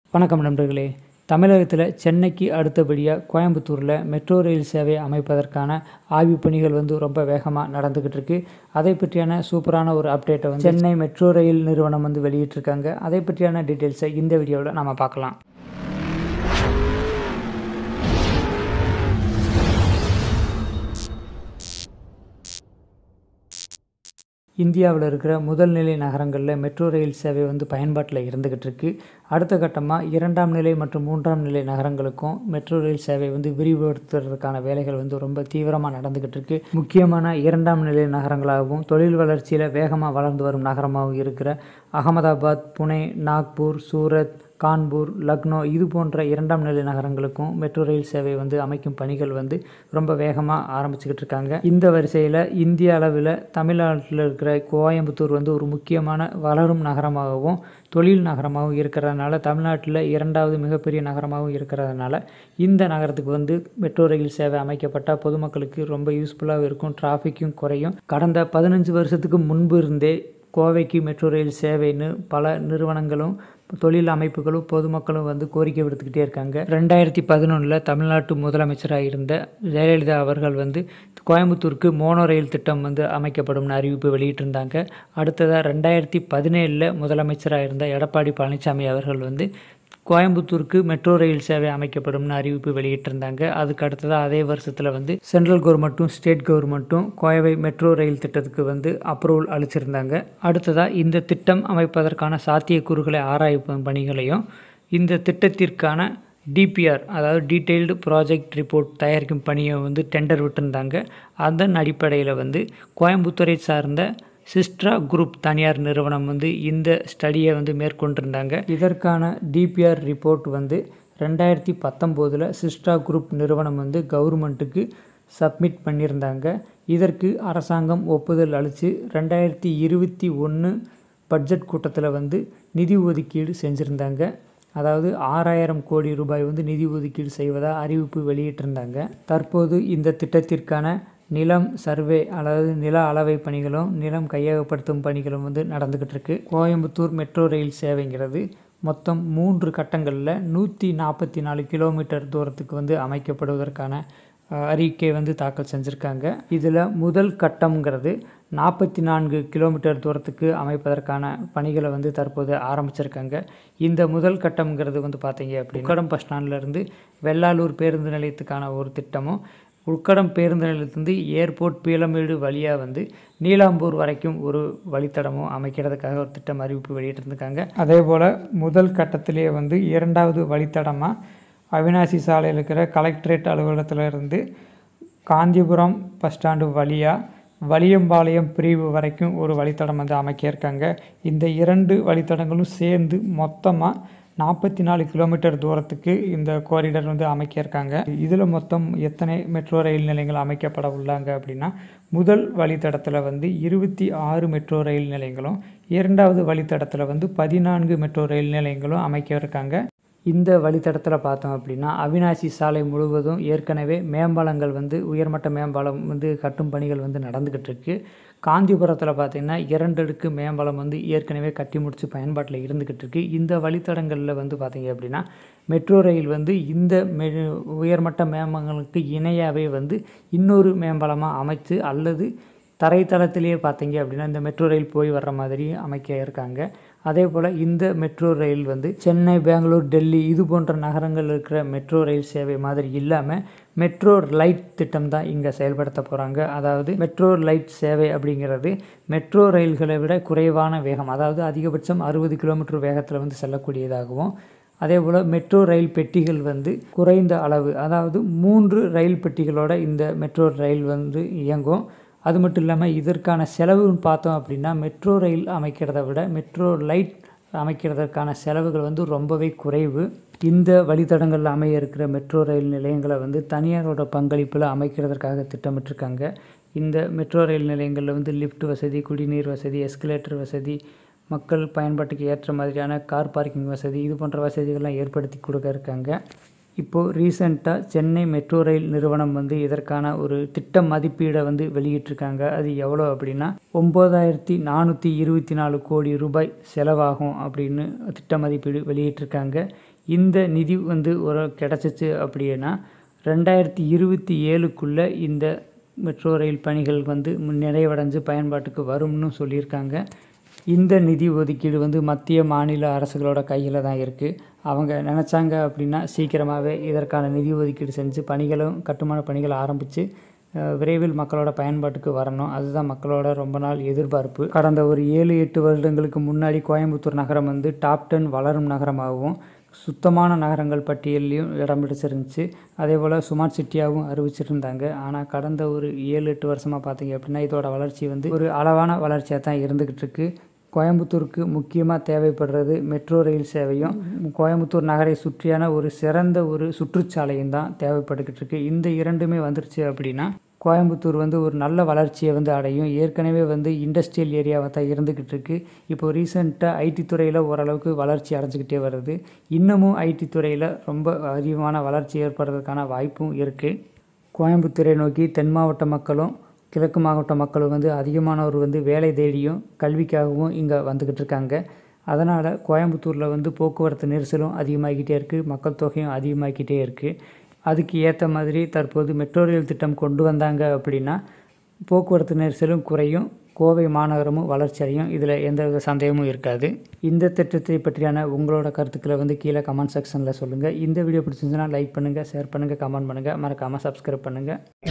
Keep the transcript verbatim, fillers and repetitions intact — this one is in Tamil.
வணக்கம் நண்பர்களே. தமிழகத்தில் சென்னைக்கு அடுத்தபடியாக கோயம்புத்தூரில் மெட்ரோ ரயில் சேவை அமைப்பதற்கான ஆய்வுப் பணிகள் வந்து ரொம்ப வேகமாக நடந்துக்கிட்டு இருக்கு. அதை பற்றியான சூப்பரான ஒரு அப்டேட்டை வந்து சென்னை மெட்ரோ ரயில் நிறுவனம் வந்து வெளியிட்டிருக்காங்க. அதை பற்றியான டீட்டெயில்ஸை இந்த வீடியோவில் நம்ம பார்க்கலாம். இந்தியாவில் இருக்கிற முதல் நிலை நகரங்களில் மெட்ரோ ரயில் சேவை வந்து பயன்பாட்டில் இருந்துக்கிட்டு இருக்கு. அடுத்த கட்டமாக இரண்டாம் நிலை மற்றும் மூன்றாம் நிலை நகரங்களுக்கும் மெட்ரோ ரயில் சேவை வந்து விரிவுபடுத்துறதுக்கான வேலைகள் வந்து ரொம்ப தீவிரமாக நடந்துக்கிட்டு இருக்கு. முக்கியமான இரண்டாம் நிலை நகரங்களாகவும் தொழில் வளர்ச்சியில் வேகமாக வளர்ந்து வரும் நகரமாகவும் இருக்கிற அகமதாபாத், புனே, நாக்பூர், சூரத், கான்பூர், லக்னோ இது போன்ற இரண்டாம் நிலை நகரங்களுக்கும் மெட்ரோ ரயில் சேவை வந்து அமைக்கும் பணிகள் வந்து ரொம்ப வேகமாக ஆரம்பிச்சுக்கிட்டு இருக்காங்க. இந்த வரிசையில் இந்திய அளவில் தமிழ்நாட்டில் இருக்கிற கோயம்புத்தூர் வந்து ஒரு முக்கியமான வளரும் நகரமாகவும் தொழில் நகரமாகவும் இருக்கிறதுனால, தமிழ்நாட்டில் இரண்டாவது மிகப்பெரிய நகரமாகவும் இருக்கிறதுனால இந்த நகரத்துக்கு வந்து மெட்ரோ ரயில் சேவை அமைக்கப்பட்டால் பொதுமக்களுக்கு ரொம்ப யூஸ்ஃபுல்லாக இருக்கும். டிராஃபிக்கும் குறையும். கடந்த பதினஞ்சு வருஷத்துக்கு முன்பு இருந்தே கோவைக்கு மெட்ரோ ரயில் சேவைன்னு பல நிறுவனங்களும் தொழில் அமைப்புகளும் பொதுமக்களும் வந்து கோரிக்கை விடுத்துக்கிட்டே இருக்காங்க. ரெண்டாயிரத்தி பதினொன்றில் தமிழ்நாட்டு முதலமைச்சராக இருந்த ஜெயலலிதா அவர்கள் வந்து கோயம்புத்தூருக்கு மோனோ ரயில் திட்டம் வந்து அமைக்கப்படும்னு அறிவிப்பு வெளியிட்டிருந்தாங்க. அடுத்ததாக ரெண்டாயிரத்தி பதினேழில் முதலமைச்சராக இருந்த எடப்பாடி பழனிசாமி அவர்கள் வந்து கோயம்புத்தூருக்கு மெட்ரோ ரயில் சேவை அமைக்கப்படும்னு அறிவிப்பு வெளியிட்டிருந்தாங்க. அதுக்கு அடுத்ததாக அதே வருஷத்தில் வந்து சென்ட்ரல் கவர்மெண்ட்டும் ஸ்டேட் கவர்மெண்ட்டும் கோவை மெட்ரோ ரயில் திட்டத்துக்கு வந்து அப்ரூவல் அளிச்சிருந்தாங்க. அடுத்ததாக இந்த திட்டம் அமைப்பதற்கான சாத்தியக்கூறுகளை ஆராயும் பணிகளையும் இந்த திட்டத்திற்கான டிபிஆர் அதாவது டீட்டெயில்டு ப்ராஜெக்ட் ரிப்போர்ட் தயாரிக்கும் பணியை வந்து டெண்டர் விட்டுருந்தாங்க. அதன் அடிப்படையில் வந்து கோயம்புத்தூரை சார்ந்த சிஸ்ட்ரா குரூப் தனியார் நிறுவனம் வந்து இந்த ஸ்டடியை வந்து மேற்கொண்டிருந்தாங்க. இதற்கான டிபிஆர் ரிப்போர்ட் வந்து ரெண்டாயிரத்தி பத்தொம்போதில் சிஸ்ட்ரா குரூப் நிறுவனம் வந்து கவர்மெண்ட்டுக்கு சப்மிட் பண்ணியிருந்தாங்க. இதற்கு அரசாங்கம் ஒப்புதல் அளித்து ரெண்டாயிரத்தி இருபத்தி ஒன்று பட்ஜெட் கூட்டத்தில் வந்து நிதி ஒதுக்கீடு செஞ்சுருந்தாங்க. அதாவது ஆறாயிரம் கோடி ரூபாய் வந்து நிதி ஒதுக்கீடு செய்வதாக அறிவிப்பு வெளியிட்டிருந்தாங்க. தற்போது இந்த திட்டத்திற்கான நிலம் சர்வே அதாவது நில அளவை பணிகளும் நிலம் கையகப்படுத்தும் பணிகளும் வந்து நடந்துக்கிட்டு இருக்கு. கோயம்புத்தூர் மெட்ரோ ரயில் சேவைங்கிறது மொத்தம் மூன்று கட்டங்களில் நூற்றி நாற்பத்தி நாலு கிலோமீட்டர் தூரத்துக்கு வந்து அமைக்கப்படுவதற்கான அறிக்கை வந்து தாக்கல் செஞ்சுருக்காங்க. இதில் முதல் கட்டம்ங்கிறது நாற்பத்தி நான்கு கிலோமீட்டர் தூரத்துக்கு அமைப்பதற்கான பணிகளை வந்து தற்போது ஆரம்பிச்சிருக்காங்க. இந்த முதல் கட்டம்ங்கிறது வந்து பார்த்தீங்க அப்படின்னா உக்கடம் பஸ் ஸ்டாண்ட்லேருந்து வெள்ளாளூர் பேருந்து நிலையத்துக்கான ஒரு திட்டமும், உக்கடம் பேருந்து நிலையத்திலிருந்து ஏர்போர்ட் பீளமேடு வழியாக வந்து நீலாம்பூர் வரைக்கும் ஒரு வழித்தடமும் அமைக்கிறதுக்காக ஒரு திட்டம் அறிவிப்பு வெளியிட்டிருந்துருக்காங்க. அதே போல் முதல் கட்டத்திலேயே வந்து இரண்டாவது வழித்தடமாக அவினாசி சாலையில் இருக்கிற கலெக்டரேட் அலுவலகத்திலிருந்து காந்திபுரம் பஸ் ஸ்டாண்டு வழியாக வலியம்பாளையம் பிரிவு வரைக்கும் ஒரு வழித்தடம் வந்து அமைக்க இருக்காங்க. இந்த இரண்டு வழித்தடங்களும் சேர்ந்து மொத்தமாக நாற்பத்தி நாலு கிலோமீட்டர் தூரத்துக்கு இந்த கோரிடர் வந்து அமைக்க இருக்காங்க. இதில் மொத்தம் எத்தனை மெட்ரோ ரயில் நிலையங்கள் அமைக்கப்பட உள்ளாங்க அப்படின்னா, முதல் வழித்தடத்தில் வந்து இருபத்தி ஆறு மெட்ரோ ரயில் நிலையங்களும், இரண்டாவது வழித்தடத்தில் வந்து பதினான்கு மெட்ரோ ரயில் நிலையங்களும் அமைக்க இருக்காங்க. இந்த வழித்தடத்தில் பார்த்தோம் அப்படின்னா அவினாசி சாலை முழுவதும் ஏற்கனவே மேம்பாலங்கள் வந்து உயர்மட்ட மேம்பாலம் வந்து கட்டும் பணிகள் வந்து நடந்துக்கிட்டு இருக்கு. காந்திபுரத்தில் பார்த்திங்கன்னா இரண்டு அடுக்கு மேம்பாலம் வந்து ஏற்கனவே கட்டி முடித்து பயன்பாட்டில் இருந்துக்கிட்டு இருக்கு. இந்த வழித்தடங்களில் வந்து பார்த்திங்க அப்படின்னா மெட்ரோ ரயில் வந்து இந்த மெ உயர்மட்ட மேம்பாலங்களுக்கு இணையாகவே வந்து இன்னொரு மேம்பாலமாக அமைச்சு அல்லது தரைத்தளத்திலேயே பார்த்தீங்க அப்படின்னா இந்த மெட்ரோ ரயில் போய் வர்ற மாதிரி அமைக்க இருக்காங்க. அதே போல் இந்த மெட்ரோ ரயில் வந்து சென்னை, பெங்களூர், டெல்லி இது போன்ற நகரங்கள் இருக்கிற மெட்ரோ ரயில் சேவை மாதிரி இல்லாமல் மெட்ரோ லைட் திட்டம் தான் இங்கே செயல்படுத்த போகிறாங்க. அதாவது மெட்ரோ லைட் சேவை அப்படிங்கிறது மெட்ரோ ரயில்களை விட குறைவான வேகம், அதாவது அதிகபட்சம் அறுபது கிலோமீட்டர் வேகத்தில் வந்து செல்லக்கூடியதாகவும், அதே போல் மெட்ரோ ரயில் பெட்டிகள் வந்து குறைந்த அளவு, அதாவது மூன்று ரயில் பெட்டிகளோட இந்த மெட்ரோ ரயில் வந்து இயங்கும். அது மட்டும் இல்லாமல் இதற்கான செலவுன்னு பார்த்தோம் அப்படின்னா மெட்ரோ ரயில் அமைக்கிறத விட மெட்ரோ லைட் அமைக்கிறதற்கான செலவுகள் வந்து ரொம்பவே குறைவு. இந்த வழித்தடங்களில் அமைய இருக்கிற மெட்ரோ ரயில் நிலையங்களை வந்து தனியாரோட பங்களிப்பில் அமைக்கிறதற்காக திட்டமிட்டிருக்காங்க. இந்த மெட்ரோ ரயில் நிலையங்களில் வந்து லிஃப்ட் வசதி, குடிநீர் வசதி, எஸ்கலேட்டர் வசதி, மக்கள் பயன்பாட்டுக்கு ஏற்ற மாதிரியான கார் பார்க்கிங் வசதி இது போன்ற வசதிகள்லாம் ஏற்படுத்தி கொடுக்க இருக்காங்க. இப்போது ரீசெண்டாக சென்னை மெட்ரோ ரயில் நிறுவனம் வந்து இதற்கான ஒரு திட்ட மதிப்பீடை வந்து வெளியிட்டிருக்காங்க. அது எவ்வளோ அப்படின்னா ஒம்பதாயிரத்தி நானூற்றி இருபத்தி நாலு கோடி ரூபாய் செலவாகும் அப்படின்னு திட்ட மதிப்பீடு வெளியிட்டிருக்காங்க. இந்த நிதி வந்து ஒரு கிடச்சிச்சு அப்படின்னா ரெண்டாயிரத்தி இருபத்தி ஏழுக்குள்ளே இந்த மெட்ரோ ரயில் பணிகள் வந்து நிறைவடைஞ்சு பயன்பாட்டுக்கு வரும்னு சொல்லியிருக்காங்க. இந்த நிதி ஒதுக்கீடு வந்து மத்திய மாநில அரசுகளோட கையில் தான் இருக்குது. அவங்க நினச்சாங்க அப்படின்னா சீக்கிரமாகவே இதற்கான நிதி ஒதுக்கீடு செஞ்சு பணிகளும் கட்டுமான பணிகள் ஆரம்பித்து விரைவில் மக்களோட பயன்பாட்டுக்கு வரணும். அதுதான் மக்களோட ரொம்ப நாள் எதிர்பார்ப்பு. கடந்த ஒரு ஏழு எட்டு வருடங்களுக்கு முன்னாடி கோயம்புத்தூர் நகரம் வந்து டாப் டென் வளரும் நகரமாகவும் சுத்தமான நகரங்கள் பட்டியலையும் இடம் பிடிச்சிருந்துச்சு. அதே போல் ஸ்மார்ட் சிட்டியாகவும் அறிவிச்சிருந்தாங்க. ஆனால் கடந்த ஒரு ஏழு எட்டு வருஷமாக பார்த்தீங்க அப்படின்னா இதோட வளர்ச்சி வந்து ஒரு அளவான வளர்ச்சியாக தான் இருந்துக்கிட்டு இருக்கு. கோயம்புத்தூருக்கு முக்கியமாக தேவைப்படுறது மெட்ரோ ரயில் சேவையும் கோயம்புத்தூர் நகரை சுற்றியான ஒரு சிறந்த ஒரு சுற்றுச்சாலையும் தான் தேவைப்பட்டுக்கிட்டு இருக்கு. இந்த இரண்டுமே வந்துருச்சு அப்படின்னா கோயம்புத்தூர் வந்து ஒரு நல்ல வளர்ச்சியை வந்து அடையும். ஏற்கனவே வந்து இண்டஸ்ட்ரியல் ஏரியாவாக தான் இருந்துக்கிட்டு இருக்கு. இப்போ ரீசெண்டாக ஐடி துறையில் ஓரளவுக்கு வளர்ச்சி அடைஞ்சிக்கிட்டே வருது. இன்னமும் ஐடி துறையில் ரொம்ப அதிகமான வளர்ச்சி ஏற்படுறதுக்கான வாய்ப்பும் இருக்குது. கோயம்புத்தூரை நோக்கி தென் மாவட்ட மக்களும் கிழக்கு மாவட்ட மக்களும் வந்து அதிகமானவர் வந்து வேலை தேடியும் கல்விக்காகவும் இங்கே வந்துக்கிட்டு இருக்காங்க. அதனால் கோயம்புத்தூரில் வந்து போக்குவரத்து நெரிசலும் அதிகமாகிக்கிட்டே இருக்குது, மக்கள் தொகையும் அதிகமாகிக்கிட்டே இருக்குது. அதுக்கு ஏற்ற மாதிரி தற்போது மெட்ரோ ரயில் திட்டம் கொண்டு வந்தாங்க அப்படின்னா போக்குவரத்து நெரிசலும் குறையும், கோவை மாநகரமும் வளர்ச்சி அடையும். இதில் எந்தவித சந்தேகமும் இருக்காது. இந்த திட்டத்தை பற்றியான உங்களோட கருத்துக்களை வந்து கீழே கமெண்ட் செக்ஷனில் சொல்லுங்கள். இந்த வீடியோ பிடிச்சிருந்துச்சுன்னா லைக் பண்ணுங்கள், ஷேர் பண்ணுங்கள், கமெண்ட் பண்ணுங்கள், மறக்காமல் சப்ஸ்கிரைப் பண்ணுங்கள்.